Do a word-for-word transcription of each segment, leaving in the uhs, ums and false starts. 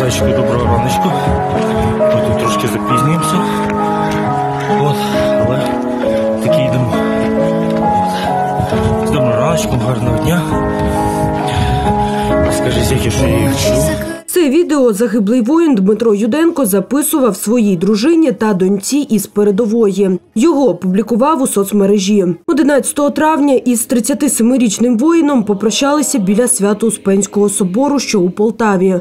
Зайчику, доброго раночку. Ми тут трошки запізнюємося. От, але таки йдемо. От. З доброго раночку, гарного дня. Скажи, Зякі, що я їх чув. Це відео загиблий воїн Дмитро Юденко записував своїй дружині та доньці із передової. Його опублікував у соцмережі. одинадцятого травня із тридцятисемирічним воїном попрощалися біля Свято-Успенського собору, що у Полтаві.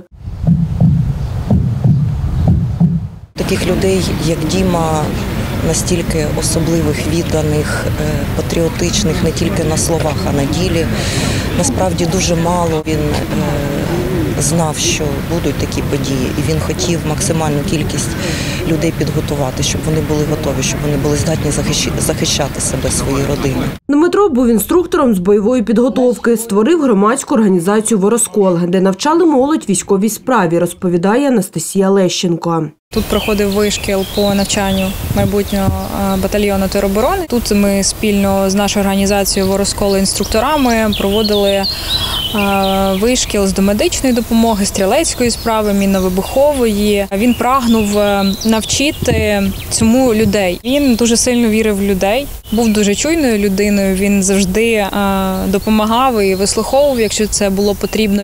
Таких людей, як Діма, настільки особливих, відданих, патріотичних не тільки на словах, а на ділі, насправді дуже мало. Він знав, що будуть такі події, і він хотів максимальну кількість людей підготувати, щоб вони були готові, щоб вони були здатні захищати себе, свої родини. Дмитро був інструктором з бойової підготовки, створив громадську організацію «Вороскол», де навчали молодь військовій справі, розповідає Анастасія Лещенко. Тут проходив вишкіл по навчанню майбутнього батальйону тероборони. Тут ми спільно з нашою організацією «Вороскол» інструкторами проводили вишкіл з домедичної допомоги, стрілецької справи, мінно-вибухової. Він прагнув навчити цьому людей. Він дуже сильно вірив в людей, був дуже чуйною людиною, він завжди допомагав і вислуховував, якщо це було потрібно.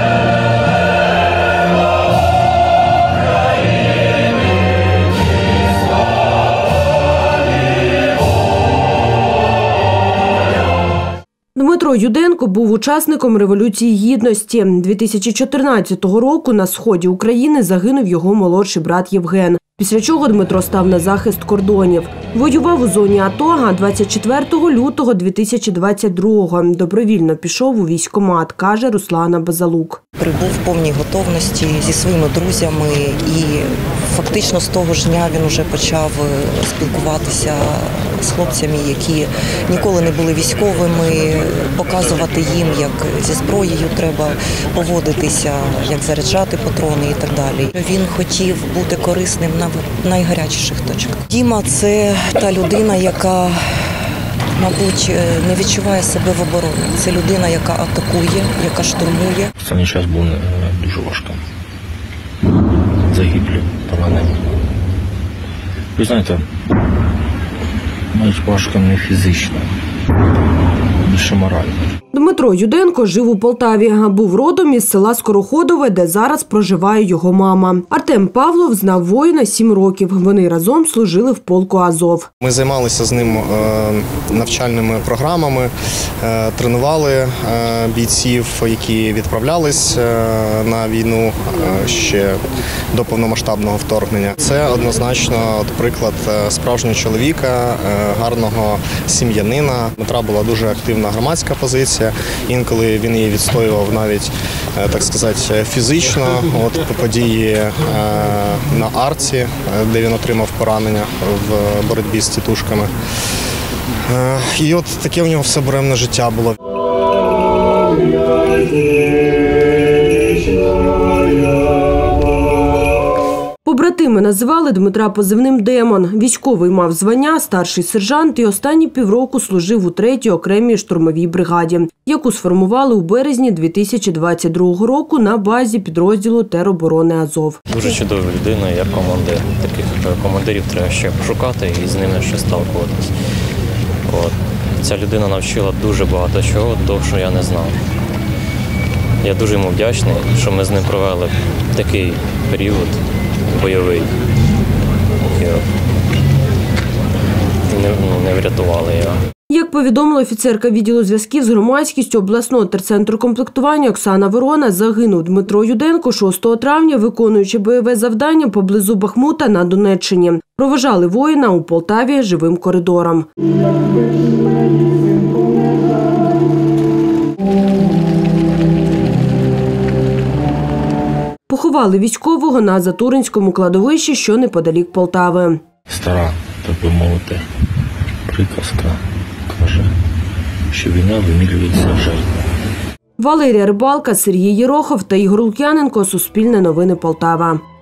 Дмитро Юденко був учасником Революції Гідності. дві тисячі чотирнадцятого року на сході України загинув його молодший брат Євген. Після чого Дмитро став на захист кордонів. Воював у зоні АТО, а двадцять четвертого лютого дві тисячі двадцять другого добровільно пішов у військкомат, каже Руслана Базалук. Прибув в повній готовності зі своїми друзями, і фактично з того ж дня він вже почав спілкуватися з хлопцями, які ніколи не були військовими, показувати їм, як зі зброєю треба поводитися, як заряджати патрони і так далі. Він хотів бути корисним на найгарячіших точках. Діма – це та людина, яка, мабуть, не відчуває себе в обороні. Це людина, яка атакує, яка штурмує. Останній час був дуже важко. Загиблі, поранені. Ви знаєте, навіть важко не фізично, більше морально. Дмитро Юденко жив у Полтаві, а був родом із села Скороходове, де зараз проживає його мама. Артем Павлов знав воїна сім років. Вони разом служили в полку Азов. Ми займалися з ним навчальними програмами, тренували бійців, які відправлялись на війну ще до повномасштабного вторгнення. Це однозначно приклад справжнього чоловіка, гарного сім'янина. Дмитра була дуже активна громадська позиція. Інколи він її відстоював навіть, так сказати, фізично. От події на Арці, де він отримав поранення в боротьбі з тітушками. І от таке у нього все буремне життя було. Побратими називали Дмитра позивним «Демон». Військовий мав звання старший сержант і останні півроку служив у третій окремій штурмовій бригаді, яку сформували у березні дві тисячі двадцять другого року на базі підрозділу тероборони Азов. Дуже чудова людина, я командир. Таких командирів треба ще пошукати і з ними ще сталкуватися. От. Ця людина навчила дуже багато чого, того, що я не знав. Я дуже йому вдячний, що ми з ним провели такий період бойовий. І не, ну, не врятували його. Як повідомила офіцерка відділу зв'язків з громадськістю обласного терцентру комплектування Оксана Ворона, загинув Дмитро Юденко шостого травня, виконуючи бойове завдання поблизу Бахмута на Донеччині. Провожали воїна у Полтаві живим коридором. Поховали військового на Затуринському кладовищі, що неподалік Полтави. Стара, так би мовити, приказка каже, що війна вимірюється жертвами. Валерія Рибалка, Сергій Єрохов та Ігор Лук'яненко. Суспільне новини Полтава.